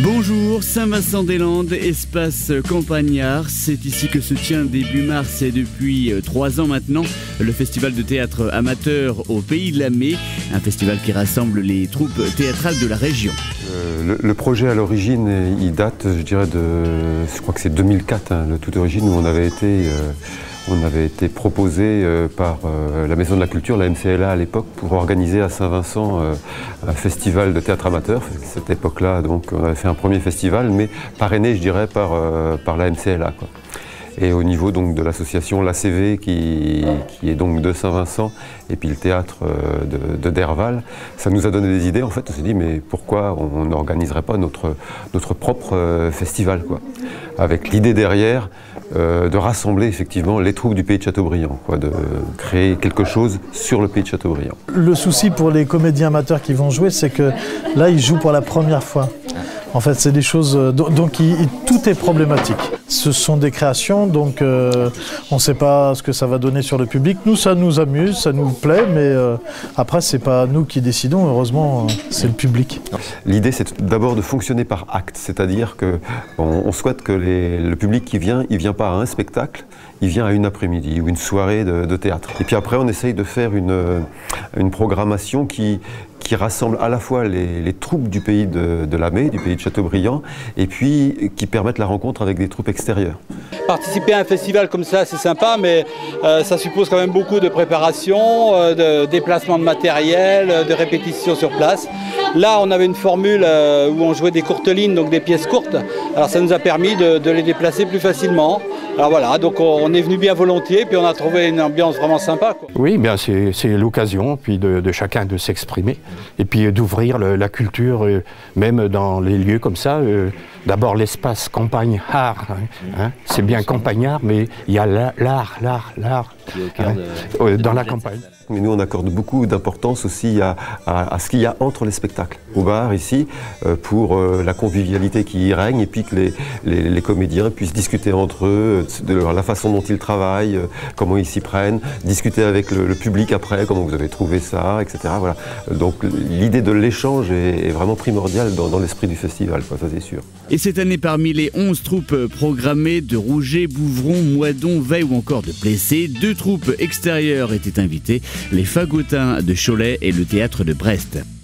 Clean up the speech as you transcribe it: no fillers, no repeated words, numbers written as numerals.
Bonjour, Saint-Vincent-des-Landes, espace campagnard. C'est ici que se tient début mars et depuis 3 ans maintenant le festival de théâtre amateur au Pays de la Mai, un festival qui rassemble les troupes théâtrales de la région. Le projet à l'origine, il date, je dirais, je crois que c'est 2004, de toute origine, où on avait été proposé par la Maison de la Culture, la MCLA à l'époque, pour organiser à Saint-Vincent un festival de théâtre amateur. À cette époque-là, donc, on avait fait un premier festival, mais parrainé, je dirais, par la MCLA, quoi. Et au niveau donc de l'association l'ACV qui est donc de Saint-Vincent et puis le théâtre de Derval, ça nous a donné des idées. En fait, on s'est dit mais pourquoi on n'organiserait pas notre propre festival, quoi, avec l'idée derrière de rassembler effectivement les troupes du pays de Châteaubriand, quoi, de créer quelque chose sur le pays de Châteaubriand. Le souci pour les comédiens amateurs qui vont jouer, c'est que là ils jouent pour la première fois. En fait, c'est des choses, donc tout est problématique. Ce sont des créations, donc on ne sait pas ce que ça va donner sur le public. Nous, ça nous amuse, ça nous plaît, mais après, c'est pas nous qui décidons. Heureusement, c'est le public. L'idée, c'est d'abord de fonctionner par acte, c'est-à-dire qu'on souhaite que le public qui vient, il ne vient pas à un spectacle, il vient à une après-midi ou une soirée de théâtre. Et puis après, on essaye de faire une programmation qui rassemble à la fois les troupes du pays de la Mai, du pays de Châteaubriand, et puis qui permettent la rencontre avec des troupes extérieures. Participer à un festival comme ça, c'est sympa, mais ça suppose quand même beaucoup de préparation, de déplacement de matériel, de répétition sur place. Là, on avait une formule où on jouait des courtes lignes, donc des pièces courtes. Alors ça nous a permis de les déplacer plus facilement. Alors voilà, donc on est venu bien volontiers, puis on a trouvé une ambiance vraiment sympa, quoi. Oui, bien c'est l'occasion puis de chacun de s'exprimer et puis d'ouvrir la culture, même dans les lieux comme ça. D'abord l'espace campagnard, hein, c'est bien campagnard, mais il y a l'art dans la campagne. Mais nous, on accorde beaucoup d'importance aussi à ce qu'il y a entre les spectacles. Au bar, ici, pour la convivialité qui y règne, et puis que les comédiens puissent discuter entre eux de la façon dont ils travaillent, comment ils s'y prennent, discuter avec le public après, comment vous avez trouvé ça, etc. Voilà. Donc l'idée de l'échange est vraiment primordiale dans l'esprit du festival, quoi, ça c'est sûr. Et cette année, parmi les 11 troupes programmées de Rouget, Bouvron, Moidon, Veille ou encore de Plessé, 2 troupes extérieures étaient invitées, les Fagotins de Cholet et le théâtre de Brest.